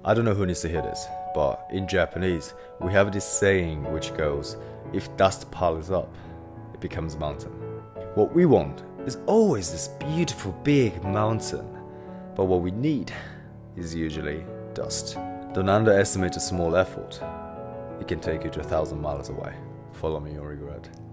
I don't know who needs to hear this, but in Japanese, we have this saying which goes, if dust piles up, it becomes a mountain. What we want is always this beautiful big mountain, but what we need is usually dust. Don't underestimate a small effort. It can take you to 1,000 miles away. Follow me or regret.